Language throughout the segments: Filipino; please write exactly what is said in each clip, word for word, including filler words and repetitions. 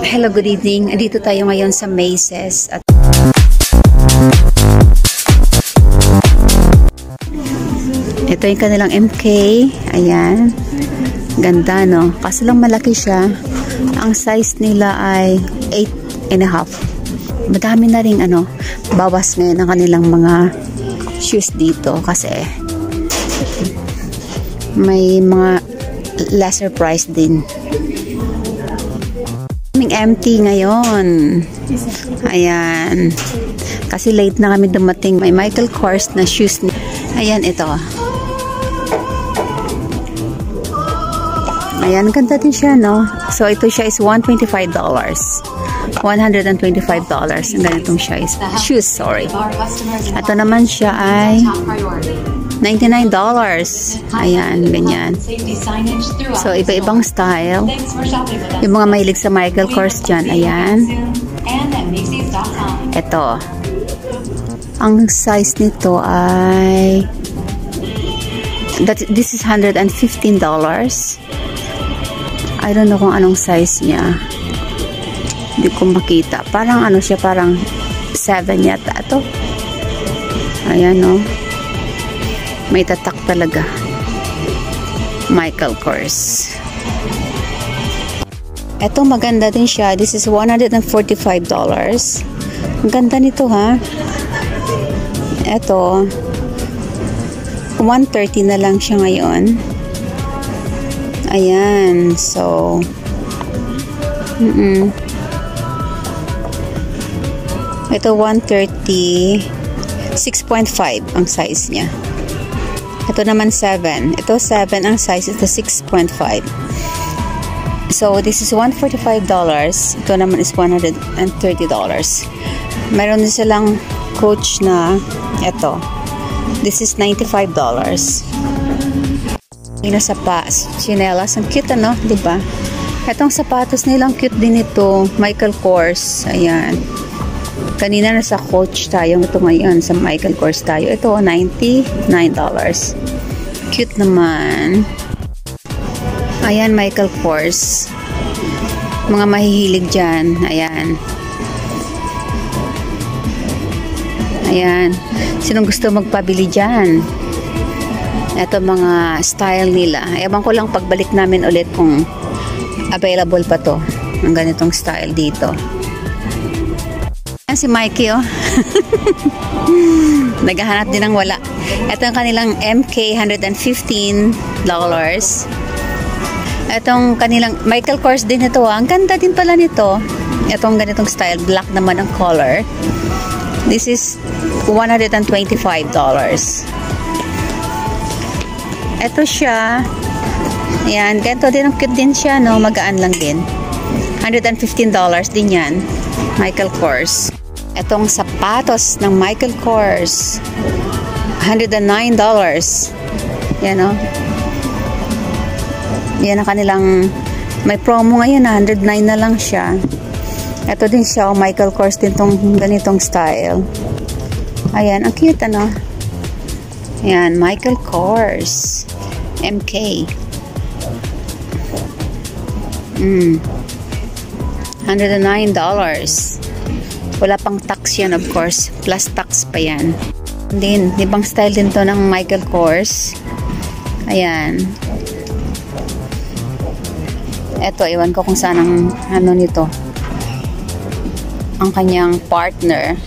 Hello, good evening. Andito tayo ngayon sa Macy's at ito yung kanilang M K. Ayan. Ganda, no? Kaso lang malaki siya. Ang size nila ay eight and a half. Madami na rin ano, bawas ngayon ang kanilang mga shoes dito kasi may mga lesser price din. Empty ngayon. Ayan. Kasi late na kami dumating. May Michael Kors na shoes. Ayan, ito. Ayan, ganda din siya, no? So, ito siya is one hundred twenty-five dollars. one hundred twenty-five dollars. Ang ganitong siya is shoes, sorry. Ito naman siya ay ninety-nine dollars. Ayan, ganyan. So, iba-ibang style. Yung mga mahilig sa Michael Kors dyan, ayan. Ito. Ang size nito ay that, this is one hundred fifteen dollars. I don't know kung anong size niya. Hindi ko makita. Parang ano siya, parang seven yata ito. Ayan, no? May tatak talaga. Michael Kors. Ito maganda din siya. This is one hundred forty-five dollars. Ang ganda nito, ha? Ito one thirty na lang siya ngayon. Ayan. So mm -mm. Ito one thirty, six point five ang size niya. Ito naman seven. Ito seven ang size. Ito six point five. So, this is one hundred forty-five dollars. Ito naman is one hundred thirty dollars. Meron din silang Coach na ito. This is ninety-five dollars. Yung sapatos, chinelas. Ang cute, ano? Diba? Itong sapatos nilang cute din ito. Michael Kors. Ayan. Kanina nasa Coach tayo. Ito ngayon sa Michael Kors tayo. Ito, ninety-nine dollars. Cute naman. Ayan, Michael Kors. Mga mahihilig dyan. Ayan. Ayan. Sinong gusto magpabili dyan? Ito mga style nila. Ewan ko lang pagbalik namin ulit kung available pa to. Ang ganitong style dito. Ayan si Mikey, oh. Naghahanap din ng wala. Ito ang kanilang M K, one hundred fifteen dollars. Itong kanilang Michael Kors din ito. Ang ganda din pala nito. Itong ganitong style. Black naman ang color. This is one hundred twenty-five dollars. Ito siya. Ayan. Ganito din. Ang cute din siya, no? Magaan lang din. one hundred fifteen dollars din yan. Michael Kors. Itong sapatos ng Michael Kors. one hundred nine dollars. Yan, no? Yan ang kanilang may promo ngayon. one hundred nine na lang siya. Ito din siya. Oh, Michael Kors din tong ganitong style. Ayan. Ang cute, ano? Ayan. Michael Kors. M K. Mm. one hundred nine dollars. Wala pang tax yan, of course. Plus tax pa yan. Din, ibang style din to ng Michael Kors. Ayan. Eto, iwan ko kung saan ang ano nito. Ang kanyang partner.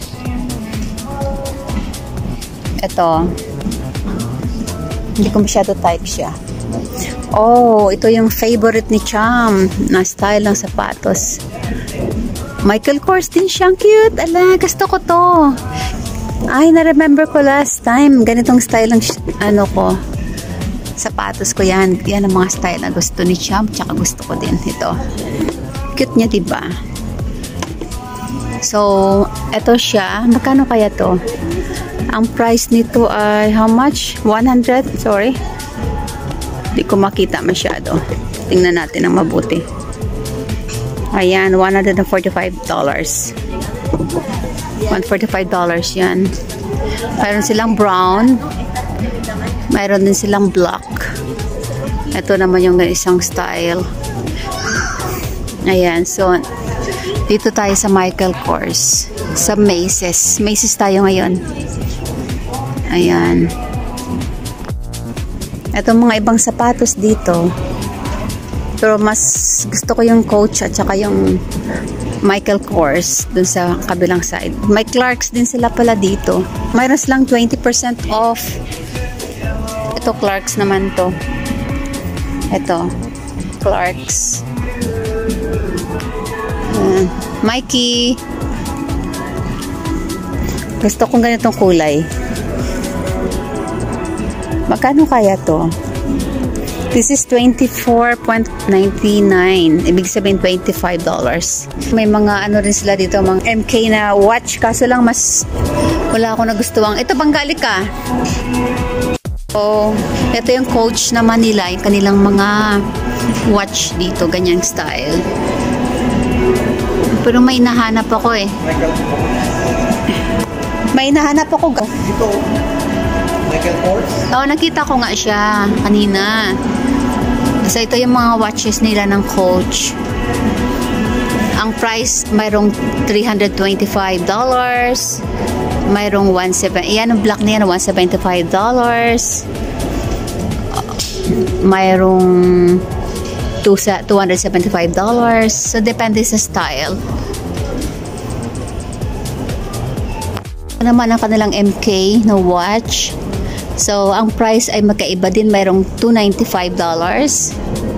Eto. Hindi ko masyado type siya. Oh, ito yung favorite ni Cham na style ng sapatos. Michael Kors din siya. Cute. Ala, gusto ko to. Ay, na-remember ko last time. Ganitong style ng ano ko. Sapatos ko yan. Yan ang mga style na gusto ni Cham. Tsaka gusto ko din ito. Cute niya, diba? So, ito siya. Magkano kaya to? Ang price nito ay how much? one hundred? Sorry. Hindi ko makita masyado. Tingnan natin ang mabuti. Ayan, one hundred forty-five dollars. one hundred forty-five dollars yan. Mayroon silang brown. Mayroon din silang black. Ito naman yung isang style. Ayan, so dito tayo sa Michael Kors. Sa Macy's. Macy's tayo ngayon. Ayan. Ito mga ibang sapatos dito. Pero mas gusto ko yung Coach at saka yung Michael Kors dun sa kabilang side. May Clarks din sila pala dito. Mayroon lang twenty percent off. Ito Clarks naman to. Ito. Clarks. Uh, Mikey. Gusto kong ganitong kulay. Magkano kaya to? This is twenty-four ninety-nine. Ibig sabihin twenty-five dollars. May mga ano rin sila dito, mga M K na watch. Kaso lang mas wala ako nagustuhan. Ito Bengali ka. So, ito yung Coach naman nila. Yung kanilang mga watch dito. Ganyang style. Pero may nahanap ako eh. May nahanap ako. Dito. Michael Kors? Oo, nakita ko nga siya kanina. So, ito yung mga watches nila ng Coach. Ang price, mayroong three hundred twenty-five dollars. Mayroong one seventy. Yan, ang black niya, one seventy-five dollars. Mayroong two hundred seventy-five dollars. So, depende sa style. Ito naman ang kanilang M K na watch. So, ang price ay magkaiba din. Mayroong two hundred ninety-five dollars.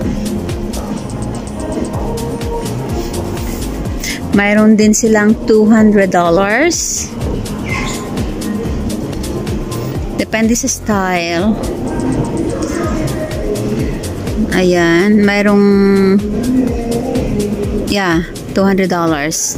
Mayroon din silang two hundred dollars. Depende sa style. Ayan. Mayroong yeah, two hundred dollars.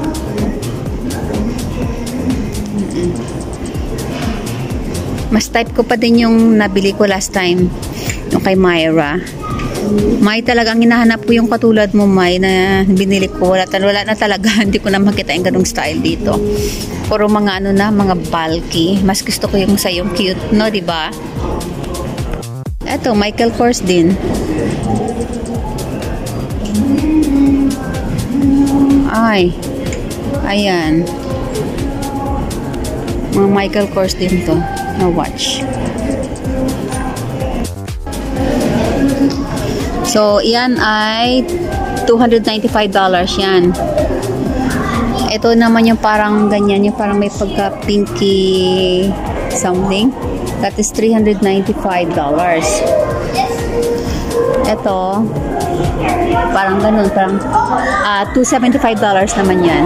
Mas type ko pa din yung nabili ko last time. Yung kay Myra. May talagang hinahanap ko yung katulad mo, May, na binili ko. Wala, wala na talaga. Hindi ko na makita yung ganung style dito. Puro mga ano na, mga bulky. Mas gusto ko yung sa yung cute, no? Diba? Eto, Michael Kors din. Ay. Ayan. Mga Michael Kors din to. Na watch. So, yan ay two hundred ninety-five dollars yan. Ito naman yung parang ganyan, yung parang may pagka pinky something. That is three hundred ninety-five dollars. Ito, parang ganun, parang uh, two hundred seventy-five dollars naman yan.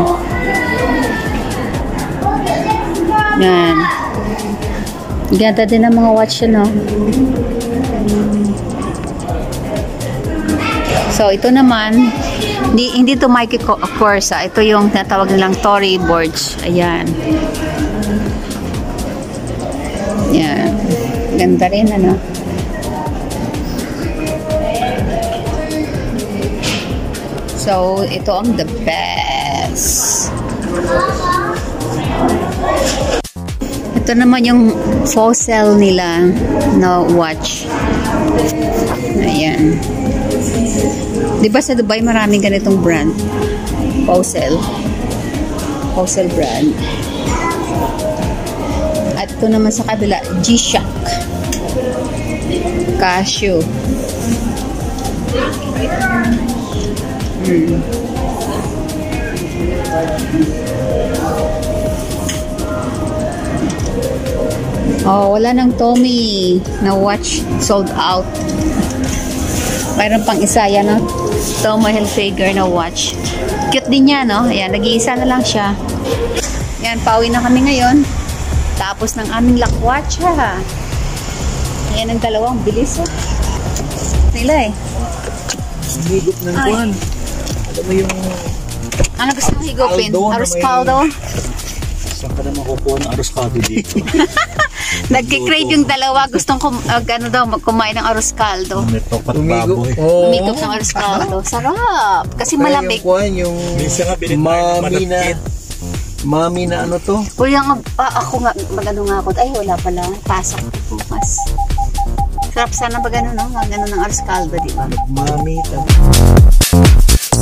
Yan. Ganda din ang mga watch yun, no? So, ito naman, hindi, hindi to Mikey Kors, ah. Ito yung natawag nilang Tory boards. Ayan. Yan. Ganda rin, ano? So, ito ang the best. Ito naman yung fossil nila na watch. Ayan. Diba sa Dubai maraming ganitong brand? Fossil. Fossil brand. At ito naman sa kabila, G-Shock. Casio. Hmm. Oh, wala nang Tommy na watch, sold out. Mayroon pang isa yan, no? Tommy Hilfiger na watch. Cute din yan, no? Ayan, nag-iisa na lang siya. Ayan, pauwi na kami ngayon. Tapos ng aming lakwatch, ha? Ayan ang dalawang bilis, oh. Nila, eh. Higop ng kuhan. Alam mo yung... Ano gusto mong higupin? Arroz caldo? Saan ka naman kukuha ng arroz caldo dito? Nagkikrave yung dalawa. Gustong kum uh, ano daw, kumain ng arroz caldo. Umitok at baboy. Umikop ng arroz caldo. Sarap. Kasi malamig. Yung yung mami na mami na ano to? Uy, ang, uh, ako nga, magano nga ako. Ay, wala pala. Pasok bukas. Sarap sana pag ano, no? Magano ng arroz caldo, di ba? Mami.